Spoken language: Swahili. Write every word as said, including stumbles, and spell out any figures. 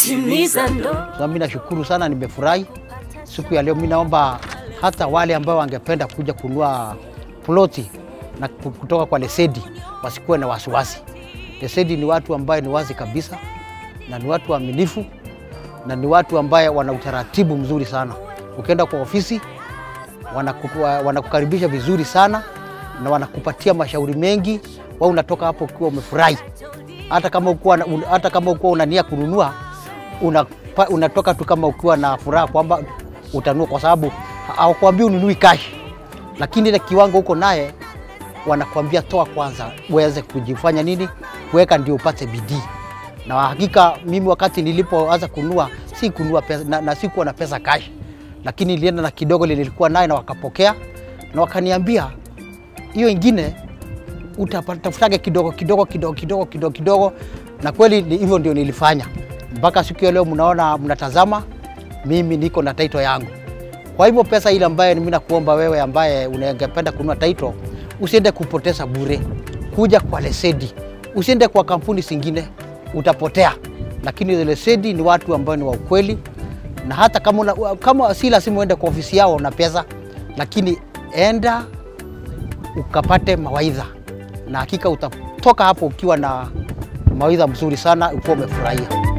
kutimiza ndoto. Mimi nashukuru sana, nimefurahi siku ya leo. Mimi naomba hata wale ambao wangependa kuja kununua ploti na kutoka kwa Lesedi wasikuwe na wasiwasi. Lesedi ni watu ambao ni wazi kabisa na ni watu waaminifu na ni watu ambao wana utaratibu mzuri sana. Ukienda kwa ofisi wanakukaribisha vizuri sana na wanakupatia mashauri mengi. Wao unatoka hapo ukiwa umefurahi. Hata kama ukiwa hata kama ukiwa unania kununua unatoka tu kama ukiwa na furaha kwamba utanunua, kwa sababu hawakwambii ununui cash, lakini ile kiwango uko naye wanakuambia toa kwanza uweze kujifanya nini kuweka ndio upate bidii. Na hakika mimi wakati nilipoanza kununua si kununua pesa na, na sikuwa na pesa cash, lakini nilienda na kidogo nilikuwa naye na wakapokea na wakaniambia hiyo ingine utapata kidogo kidogo kidogo kidogo kidogo kidogo, na kweli hivyo ndio nilifanya. Mpaka siku ya leo mnaona mnatazama mimi niko na title yangu. Kwa hivyo pesa ile ambaye mimi nakuomba wewe ambaye ungependa kununua title, usiende kupoteza bure. Kuja kwa Lesedi. Usiende kwa kampuni zingine, utapotea. Lakini Lesedi ni watu ambao ni wa ukweli, na hata kama una, kama si lazima uende kwa ofisi yao na pesa, lakini enda ukapate mawaidha. Na hakika utatoka hapo ukiwa na mawaidha mzuri sana, ukiwa umefurahia.